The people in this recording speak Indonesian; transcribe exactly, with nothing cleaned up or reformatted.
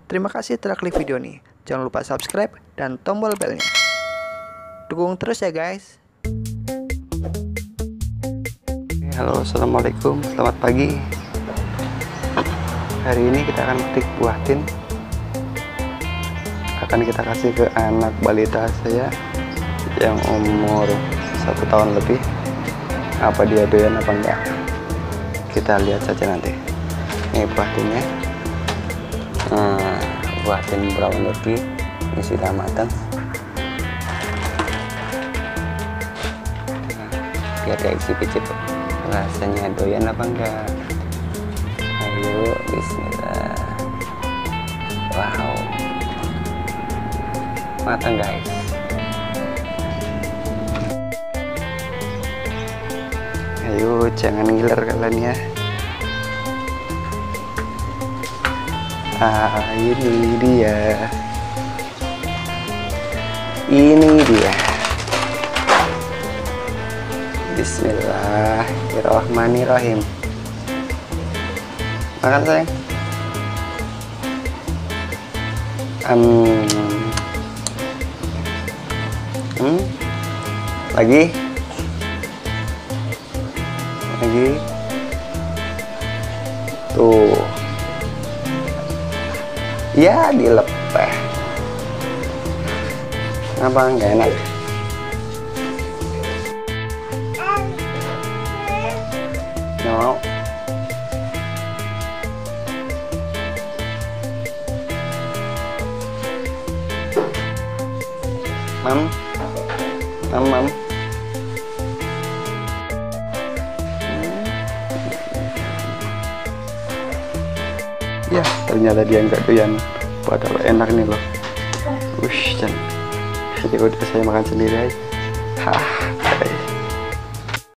Terima kasih telah klik video ini. Jangan lupa subscribe dan tombol belnya. Dukung terus ya guys. Halo, assalamualaikum, selamat pagi. Hari ini kita akan petik buah tin. Akan kita kasih ke anak balita saya yang umur satu tahun lebih. Apa dia doyan apa enggak, kita lihat saja nanti. Ini buah tinnya. Nah, buah tin brown turkey ini sudah matang. Biar dia isi picit rasanya doyan apa enggak. Ayo, bismillah. Wow, matang guys. Ayo, jangan ngiler kalian ya. Ah, ini dia. Ini dia. Bismillahirrahmanirrahim. Makan sayang. Um, hmm? Lagi? Lagi? Tuh. Ya, dilepeh. Apa nggak enak? Nggak mau. Mam, mam, mam. Ya, ternyata dia nggak doyan. Padahal enak nih loh. Wush, dan jadi udah saya makan sendiri aja. Hah.